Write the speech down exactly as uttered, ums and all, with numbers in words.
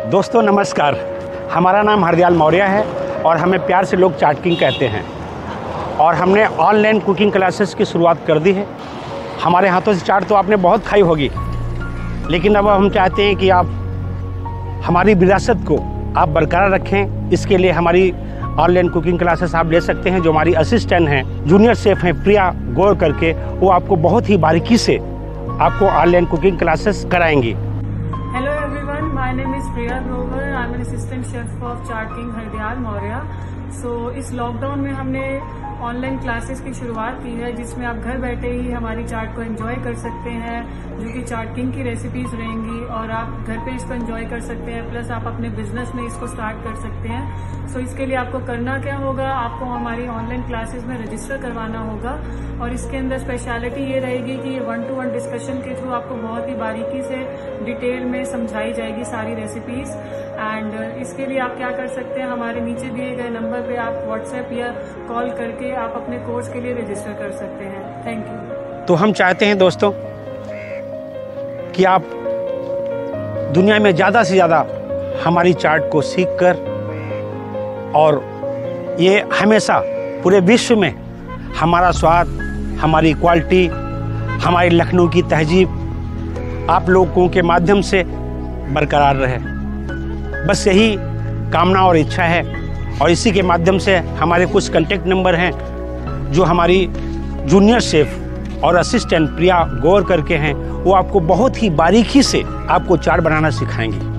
दोस्तों नमस्कार, हमारा नाम हरदयाल मौर्य है और हमें प्यार से लोग चाट किंग कहते हैं। और हमने ऑनलाइन कुकिंग क्लासेस की शुरुआत कर दी है। हमारे हाथों से चाट तो आपने बहुत खाई होगी, लेकिन अब हम चाहते हैं कि आप हमारी विरासत को आप बरकरार रखें। इसके लिए हमारी ऑनलाइन कुकिंग क्लासेस आप ले सकते हैं। जो हमारी असिस्टेंट हैं, जूनियर शेफ़ हैं प्रिया गौर करके, वो आपको बहुत ही बारीकी से आपको ऑनलाइन कुकिंग क्लासेस कराएंगी। Hello everyone, my name is Priya Grover. I'm an assistant chef of Chaat King Hardayal Maurya. So इस लॉकडाउन में हमने ऑनलाइन क्लासेस की शुरुआत की है, जिसमें आप घर बैठे ही हमारी चाट को एंजॉय कर सकते हैं, जो कि चाट किंग की रेसिपीज रहेंगी और आप घर पे इसको एंजॉय कर सकते हैं। प्लस आप अपने बिजनेस में इसको स्टार्ट कर सकते हैं। सो so इसके लिए आपको करना क्या होगा, आपको हमारी ऑनलाइन क्लासेस में रजिस्टर करवाना होगा। और इसके अंदर स्पेशलिटी ये रहेगी कि ये वन टू वन डिस्कशन के थ्रू आपको बहुत ही बारीकी से डिटेल में समझाई जाएगी सारी रेसिपीज। एंड इसके लिए आप क्या कर सकते हैं, हमारे नीचे दिए गए नंबर पे आप व्हाट्सएप या कॉल करके आप अपने कोर्स के लिए रजिस्टर कर सकते हैं। Thank you. तो हम चाहते हैं दोस्तों कि आप दुनिया में ज़्यादा से ज़्यादा हमारी चाट को सीखकर, और ये हमेशा पूरे विश्व में हमारा स्वाद, हमारी क्वालिटी, हमारी लखनऊ की तहजीब आप लोगों के माध्यम से बरकरार रहे। बस यही कामना और इच्छा है। और इसी के माध्यम से हमारे कुछ कांटेक्ट नंबर हैं, जो हमारी जूनियर शेफ़ और असिस्टेंट प्रिया गौर करके हैं, वो आपको बहुत ही बारीकी से आपको चाट बनाना सिखाएंगी।